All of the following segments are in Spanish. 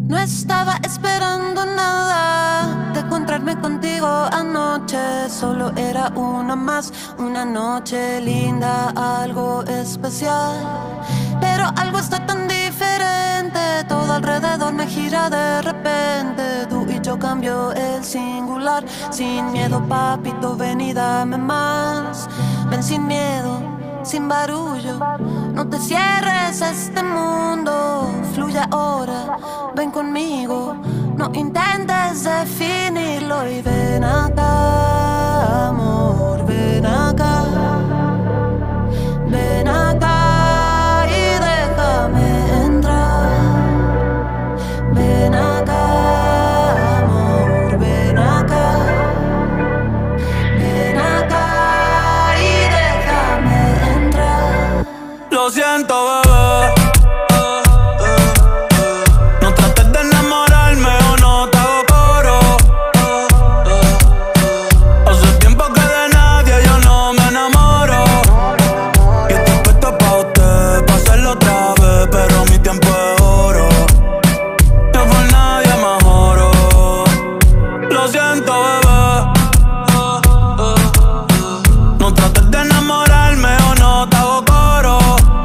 No estaba esperando nada de encontrarme contigo anoche. Solo era una más, una noche linda, algo especial. Pero algo está tan diferente, todo alrededor me gira de repente. Tú y yo cambio el singular. Sin miedo, papito, ven y dame más. Ven sin miedo, sin barullo. No te cierres a este mundo, fluye ahora, ven conmigo. No intentes definirlo y ven acá, amor, ven acá. Ven acá y déjame entrar. Ven acá, amor, ven acá. Ven acá y déjame entrar. Lo siento, bebé. No trates de enamorarme o no te hago coro. Hace tiempo que de nadie yo no me enamoro. Y estoy puesto pa' usted, pa' hacerlo otra vez, pero mi tiempo es oro. Yo por nadie me joro. Lo siento, bebé. No trates de enamorarme o no te hago coro.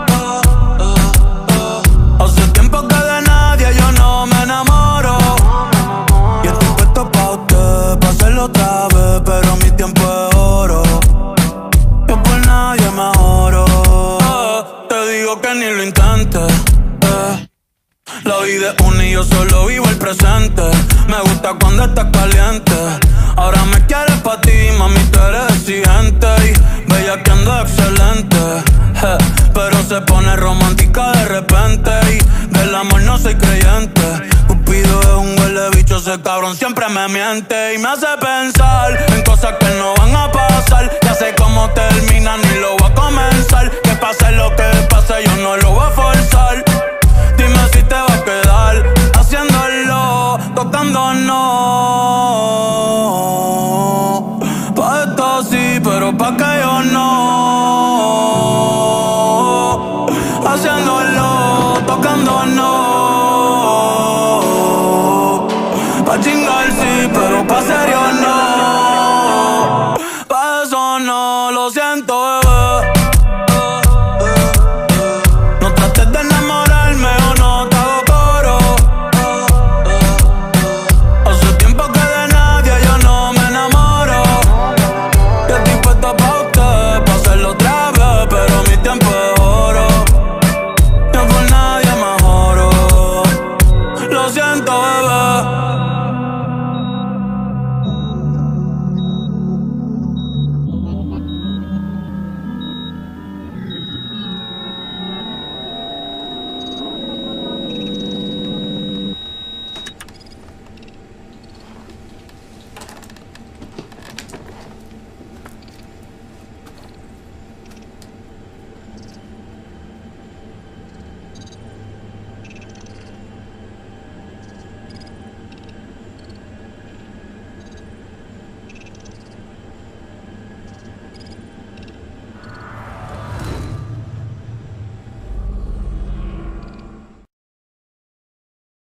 Hace tiempo que de nadie yo no me enamoro. Y estoy puesto pa' usted, pa' hacerlo otra vez, pero mi tiempo es oro. Yo por nadie me joro. Te digo que ni lo intentes. La vida es una y yo solo vivo el presente. Me gusta cuando estás caliente. Ahora me quieres pa' ti, mami, tú eres exigente. Y bellaqueando excelente. Pero se pone romántica de repente. Y del amor no soy creyente. Cupido es un huele bicho, ese cabrón siempre me miente. Y me hace pensar en cosas que no van a pasar. Ya sé cómo termina, ni lo voy a comenzar. Que pase lo que pase, yo no lo voy a forzar.